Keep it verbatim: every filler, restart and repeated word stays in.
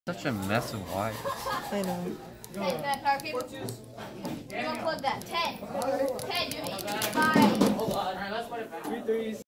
Such a mess of wires. I know. Ten, that power cable. You don't plug that. Ten. Ten, do me. Five. Hold on. Alright, let's put it back. Three threes.